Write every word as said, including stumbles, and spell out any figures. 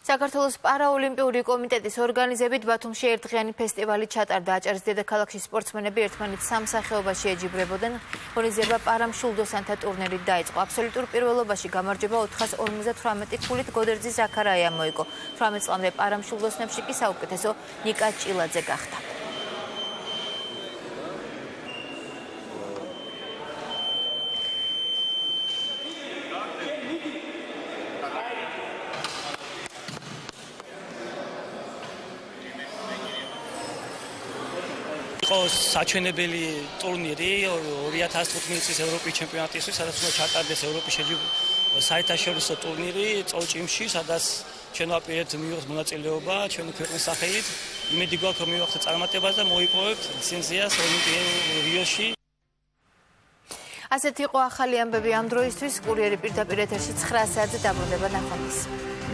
საქართველოს პარაოლიმპიური კომიტეტის ორგანიზებით ბათუმში ერთდღიანი ფესტივალი ჩატარდა. აჭარის დედაქალაქში სპორტსმენები ერთმანეთს სამსახეობაში ეჯიბრებოდნენ. ღონისძიება პარამშულდოსანთა ტურნირით დაიწყო. აბსოლუტურ პირველობაში გამარჯვება ოთხას ორმოცდათვრამეტი ქულით გოდერძი ზაქარაია მოიგო. თვრამეტ წლამდე პარამშულდოსნებში კი საუკეთესო ნიკა ჭილაძე გახდა. საჩვენებელი ტურნირი ორი ათას თხუთმეტი წლის ევროპის ჩემპიონატისთვის, სადაც უნდა ჩატარდეს ევროპის საერთაშორისო ტურნირი წოლჭიმში, სადაც ჩვენ ვაპირებთ მივიღოთ მონაწილეობა ჩვენი ქვეყნის სახელით. იმედი გვაქვს, რომ მივიღოთ წარმატებას და მოიპოვებთ ლიცენზიას ოლიმპიურ რიოში. ასეთი იყო ახალი ამბები ამ დროისთვის. კურიერი პირდაპირ ეთერში ცხრა საათზე დაბრუნდება ნახვამდის.